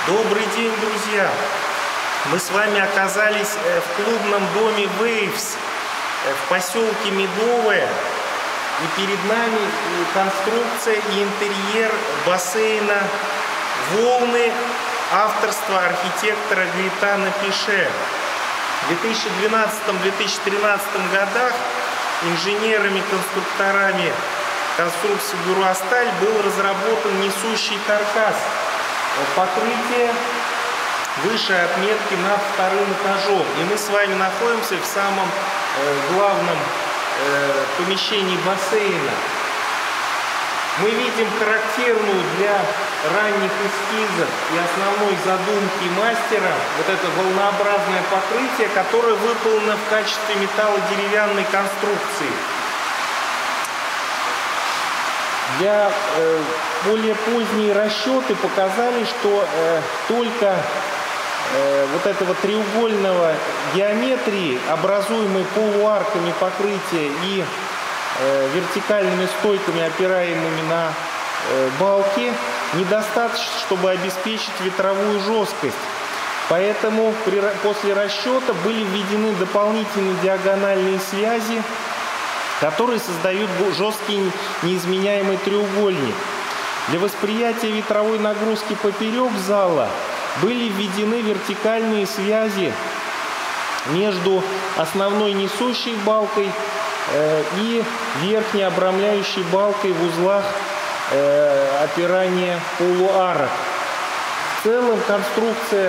Добрый день, друзья! Мы с вами оказались в клубном доме Waves в поселке Медовое. И перед нами конструкция и интерьер бассейна «Волны» авторства архитектора Гаэтано Пише. В 2012-2013 годах инженерами-конструкторами конструкции бюро «Асталь» был разработан несущий каркас покрытия выше отметки над вторым этажом. И мы с вами находимся в самом главном помещении бассейна. Мы видим характерную для ранних эскизов и основной задумки мастера вот это волнообразное покрытие, которое выполнено в качестве металлодеревянной конструкции. Для более поздние расчеты показали, что только вот этого треугольного геометрии, образуемой полуарками покрытия и вертикальными стойками, опираемыми на балки, недостаточно, чтобы обеспечить ветровую жесткость. Поэтому после расчета были введены дополнительные диагональные связи, которые создают жесткий неизменяемый треугольник. Для восприятия ветровой нагрузки поперек зала были введены вертикальные связи между основной несущей балкой и верхней обрамляющей балкой в узлах опирания полуарок. В целом конструкция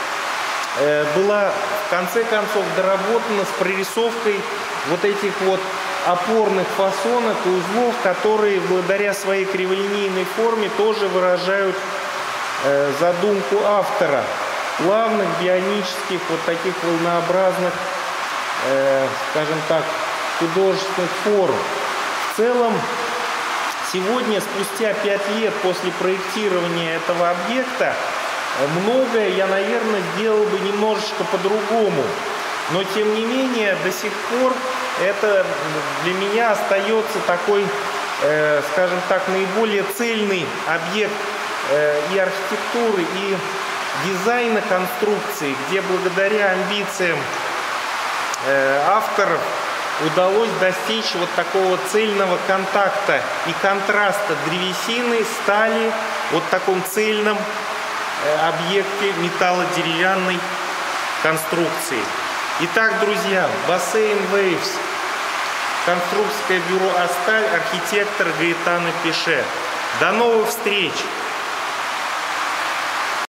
была в конце концов доработана с прорисовкой вот этих вот опорных фасонок и узлов, которые благодаря своей криволинейной форме тоже выражают задумку автора. Плавных, бионических, вот таких волнообразных, скажем так, художественных форм. В целом, сегодня, спустя 5 лет после проектирования этого объекта, многое я, наверное, сделал бы немножечко по-другому. Но, тем не менее, до сих пор это для меня остается такой, скажем так, наиболее цельный объект и архитектуры, и дизайна конструкции, где благодаря амбициям авторов удалось достичь вот такого цельного контакта и контраста древесины, стали, вот в таком цельном объекте металлодеревянной конструкции. Итак, друзья, бассейн Waves, конструкторское бюро «Асталь», архитектор Гаэтано Пише. До новых встреч!